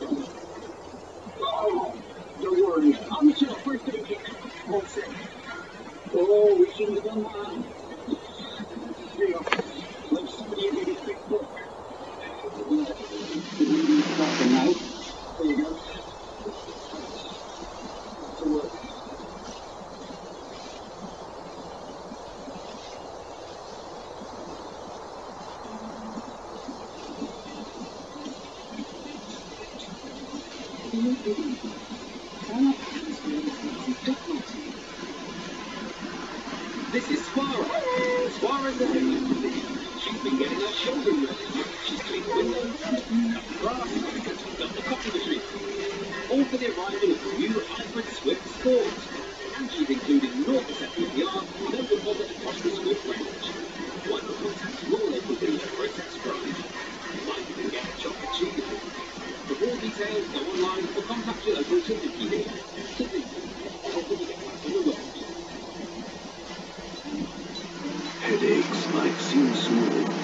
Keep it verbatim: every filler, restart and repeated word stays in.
Oh, don't worry. I'm sure first aid kit. All set. Oh, we shouldn't have done that. There you go. Let somebody get a quick book. Nothing now. There you go. To work. This is Swara. Swara's the lady. She's been getting her children ready. She's cleaned windows, cut grass, and cleaned up the coffee machine. All for the arrival of the new hybrid Swift Sport. And she's including zero percent A P R, no deposit across the Swift range. Why not contact your local dealer for a test drive? Might even get a chocolate cheese. For more details, go online or contact your local Suzuki dealer. Suzuki, helping you get back on the road. Headaches might seem small,